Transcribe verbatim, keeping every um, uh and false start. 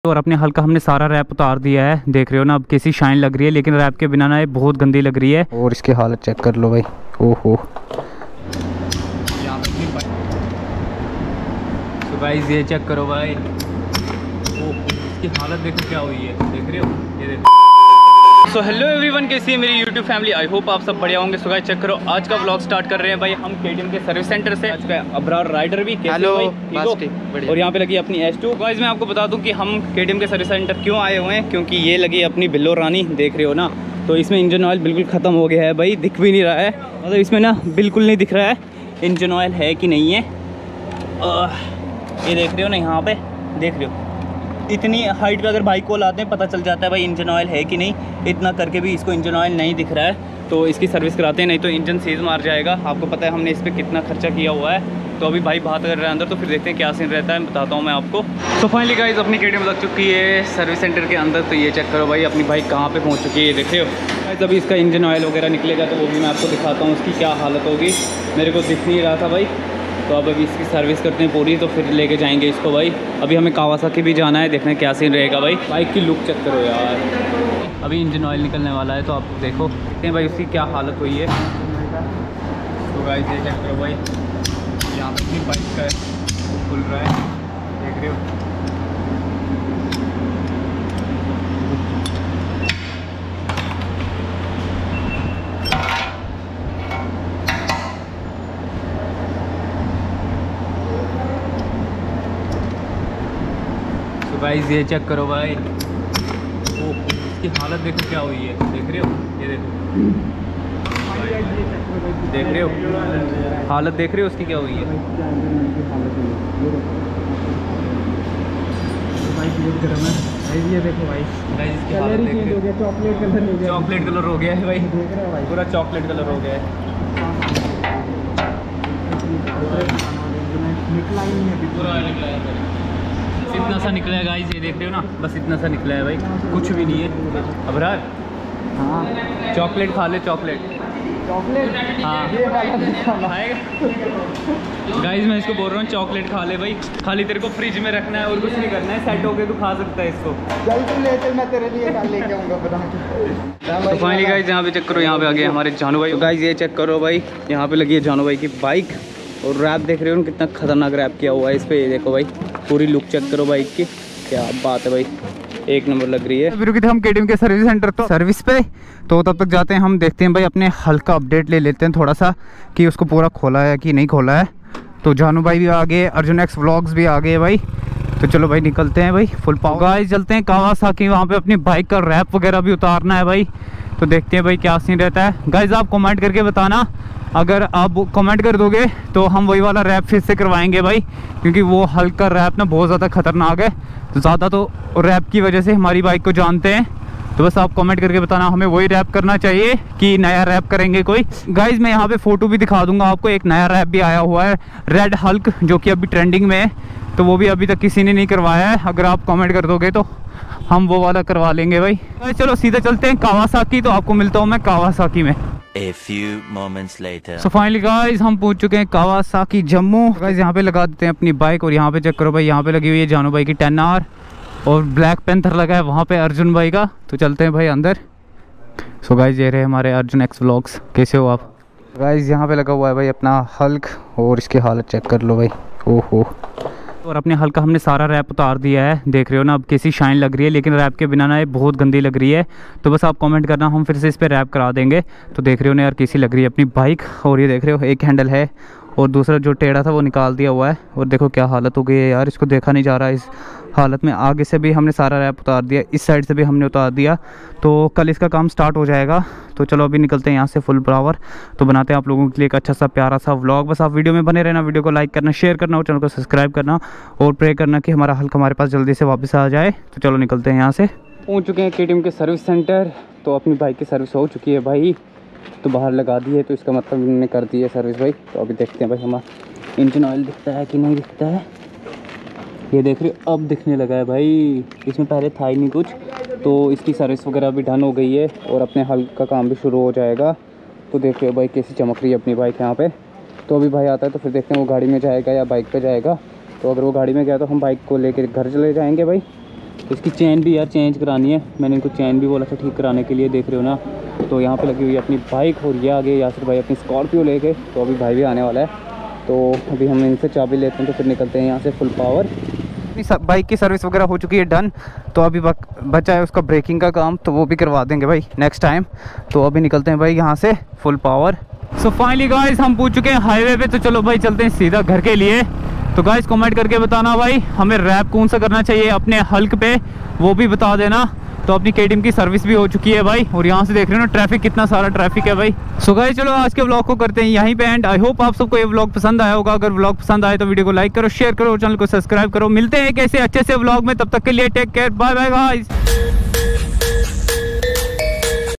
और अपने हल्का हमने सारा रैप उतार दिया है, देख रहे हो ना अब कैसी शाइन लग रही है, लेकिन रैप के बिना ना ये बहुत गंदी लग रही है। और इसकी हालत चेक कर लो भाई, ओहो। तो गाइस ये चेक करो भाई, ओह इसकी हालत देखो क्या हुई है, देख रहे हो, ये देखो। सो हेलो एवरीवन, कैसी है मेरी यूट्यूब फैमिली, आई होप आप सब बढ़िया होंगे। सो गाइस चेक करो, आज का व्लॉग स्टार्ट कर रहे हैं भाई हम केटीएम के सर्विस सेंटर से। आज का अब्रार राइडर भी, हेलो और यहाँ पे लगी अपनी एस टू। गाइस मैं आपको बता दूं कि हम केटीएम के सर्विस सेंटर क्यों आए हुए हैं, क्योंकि ये लगी अपनी बिल्लो रानी, देख रहे हो ना। तो इसमें इंजन ऑयल बिल्कुल ख़त्म हो गया है भाई, दिख भी नहीं रहा है, मतलब इसमें ना बिल्कुल नहीं दिख रहा है इंजन ऑयल है कि नहीं है। ये देख रहे हो ना, यहाँ पे देख रहे हो, इतनी हाइट पे अगर बाइक को लाते हैं पता चल जाता है भाई इंजन ऑयल है कि नहीं। इतना करके भी इसको इंजन ऑयल नहीं दिख रहा है, तो इसकी सर्विस कराते हैं, नहीं तो इंजन सीज मार जाएगा। आपको पता है हमने इस पर कितना खर्चा किया हुआ है। तो अभी भाई बात कर रहे हैं अंदर, तो फिर देखते हैं क्या सीन रहता है, बताता हूँ मैं आपको। तो फाइनली गाइस अपनी केटीएम लग चुकी है सर्विस सेंटर के अंदर। तो ये चेक करो भाई अपनी बाइक कहाँ पे पहुँच चुकी है, ये देख रहे हो गाइस। अभी इसका इंजन ऑयल वगैरह निकलेगा तो वो भी मैं आपको दिखाता हूँ उसकी क्या हालत होगी। मेरे को दिख नहीं रहा था भाई, तो अब अभी इसकी सर्विस करते हैं पूरी, तो फिर लेके जाएंगे इसको भाई। अभी हमें कावासाकी भी जाना है, देखना क्या सीन रहेगा भाई। बाइक की लुक चेक करो यार, अभी इंजन ऑयल निकलने वाला है, तो आप देखो देखते हैं भाई उसकी क्या हालत हुई है। तो गाइस ये चेक करो भाई, यहाँ पर अपनी बाइक का खुल रहा है, देख रहे हो। गाइस ये चेक करो भाई, ओह इसकी हालत देखो क्या हुई है, देख रहे हो, ये देखो, देख रहे हो हालत, देख रहे हो उसकी क्या हुई है। ये देखो भाई, इसकी हालत देख रहे हो, चॉकलेट कलर हो गया, चॉकलेट कलर हो गया है भाई, पूरा चॉकलेट कलर हो गया है। पूरा निकला है, इतना सा निकला है गाइस, ये देख रहे हो ना, बस इतना सा निकला है भाई, कुछ भी नहीं है। अबरार हाँ चॉकलेट खा ले, चॉकलेट चॉकलेट हाँ गाइस मैं इसको बोल रहा हूँ चॉकलेट खा ले भाई, खाली तेरे को फ्रिज में रखना है और कुछ नहीं करना है, सेट होके तू खा सकता है इसको। चल तू ले चल, मैं तेरे लिए कल लेके आऊँगा बना के। तो फाइनली गाइस यहाँ पे चेक करो, यहाँ पे आ गए हमारे जानू भाई। तो गाइस ये चेक करो भाई, यहाँ पे लगी है जानू भाई की बाइक, और रैप देख रहे हो कितना खतरनाक रैप किया हुआ है इस पर, ये देखो भाई पूरी लुक चेक करो बाइक की, क्या बात है भाई, एक नंबर लग रही है। फिर रुके थे हम केटीएम के सर्विस सेंटर, तो सर्विस पे, तो तब तक जाते हैं हम, देखते हैं भाई अपने हल्का अपडेट ले लेते हैं थोड़ा सा कि उसको पूरा खोला है कि नहीं खोला है। तो जानू भाई भी आ गए, अर्जुन एक्स व्लॉग्स भी आ गए भाई। तो चलो भाई निकलते हैं भाई फुल पावर। गाइस चलते हैं कावासाकी, वहाँ पे अपनी बाइक का रैप वगैरह भी उतारना है भाई। तो देखते हैं भाई क्या सीन रहता है। गाइस आप कमेंट करके बताना, अगर आप कमेंट कर दोगे तो हम वही वाला रैप फिर से करवाएंगे भाई, क्योंकि वो हल्का रैप ना बहुत ज़्यादा खतरनाक है। तो ज़्यादा तो रैप की वजह से हमारी बाइक को जानते हैं, तो बस आप कमेंट करके बताना हमें वही रैप करना चाहिए कि नया रैप करेंगे कोई। गाइस मैं यहाँ पे फ़ोटो भी दिखा दूंगा आपको, एक नया रैप भी आया हुआ है रेड हल्क, जो कि अभी ट्रेंडिंग में है, तो वो भी अभी तक किसी ने नहीं करवाया है। अगर आप कमेंट कर दोगे तो हम वो वाला करवा लेंगे भाई। तो चलो सीधे चलते हैं कावासाकी, तो आपको मिलता हूँ मैं कावासाकी में। A few moments later. So finally guys हम पहुंच चुके हैं कावासाकी जम्मू। गाइस यहाँ पे लगा देते हैं अपनी बाइक, और यहाँ पे चेक करो भाई, यहाँ पे लगी हुई है जानू भाई की टेन आर, और ब्लैक पेंथर लगा है वहाँ पे अर्जुन भाई का। तो चलते हैं भाई अंदर। सो गाइस ये रहे हमारे अर्जुन एक्स व्लॉग्स, कैसे हो आप। गाइस यहाँ पे लगा हुआ है भाई अपना हल्क, और इसकी हालत चेक कर लो भाई, ओहो। और अपने हल्का हमने सारा रैप उतार दिया है, देख रहे हो ना अब कैसी शाइन लग रही है, लेकिन रैप के बिना ना ये बहुत गंदी लग रही है। तो बस आप कमेंट करना, हम फिर से इस पर रैप करा देंगे। तो देख रहे हो ना यार कैसी लग रही है अपनी बाइक, और ये देख रहे हो एक हैंडल है और दूसरा जो टेढ़ा था वो निकाल दिया हुआ है, और देखो क्या हालत हो गई है यार, इसको देखा नहीं जा रहा है इस हालत में। आगे से भी हमने सारा रैप उतार दिया, इस साइड से भी हमने उतार दिया, तो कल इसका काम स्टार्ट हो जाएगा। तो चलो अभी निकलते हैं यहाँ से फुल पावर, तो बनाते हैं आप लोगों के लिए एक अच्छा सा प्यारा सा व्लॉग। बस आप वीडियो में बने रहना, वीडियो को लाइक करना, शेयर करना और चैनल को सब्सक्राइब करना, और प्रे करना कि हमारा हल्क हमारे पास जल्दी से वापस आ जाए। तो चलो निकलते हैं यहाँ से। पहुँच चुके हैं केटीएम के सर्विस सेंटर, तो अपनी बाइक की सर्विस हो चुकी है भाई, तो बाहर लगा दी है, तो इसका मतलब इन्होंने कर दी है सर्विस भाई। तो अभी देखते हैं भाई हमारा इंजन ऑयल दिखता है कि नहीं दिखता है। ये देख रहे हो अब दिखने लगा है भाई, इसमें पहले था ही नहीं कुछ। तो इसकी सर्विस वगैरह भी डन हो गई है, और अपने हल्क का काम भी शुरू हो जाएगा। तो देख रहे हो भाई कैसी चमक रही है अपनी बाइक यहाँ पे। तो अभी भाई आता है तो फिर देखते हैं वो गाड़ी में जाएगा या बाइक पे जाएगा। तो अगर वो गाड़ी में गया तो हम बाइक को लेकर घर चले जाएंगे भाई। इसकी चेन भी यार चेंज करानी है, मैंने इनको चेन भी बोला था ठीक कराने के लिए, देख रहे हो ना। तो यहाँ पे लगी हुई है अपनी बाइक और ये आगे यासिर भाई अपनी स्कॉर्पियो लेके, तो अभी भाई भी आने वाला है। तो अभी हम इनसे चाबी लेते हैं तो फिर निकलते हैं यहाँ से फुल पावर। अपनी बाइक की सर्विस वगैरह हो चुकी है डन, तो अभी बचा है उसका ब्रेकिंग का काम, तो वो भी करवा देंगे भाई नेक्स्ट टाइम। तो अभी निकलते हैं भाई यहाँ से full power. So finally guys हम पहुँच चुके हैं हाईवे पे, तो चलो भाई चलते हैं सीधा घर के लिए। तो गाइस कमेंट करके बताना भाई हमें रैप कौन सा करना चाहिए अपने हल्क पे, वो भी बता देना। तो अपनी केटीएम की सर्विस भी हो चुकी है भाई, और यहाँ से देख रहे हो ना ट्रैफिक कितना सारा ट्रैफिक है भाई। सो गाइस चलो आज के व्लॉग को करते हैं यहीं पे एंड। आई होप आप सबको ये व्लॉग पसंद आया होगा। अगर व्लॉग पसंद आए तो वीडियो को लाइक करो, शेयर करो और चैनल को सब्सक्राइब करो। मिलते हैं एक ऐसे अच्छे से व्लॉग में, तब तक के लिए take care, bye bye guys.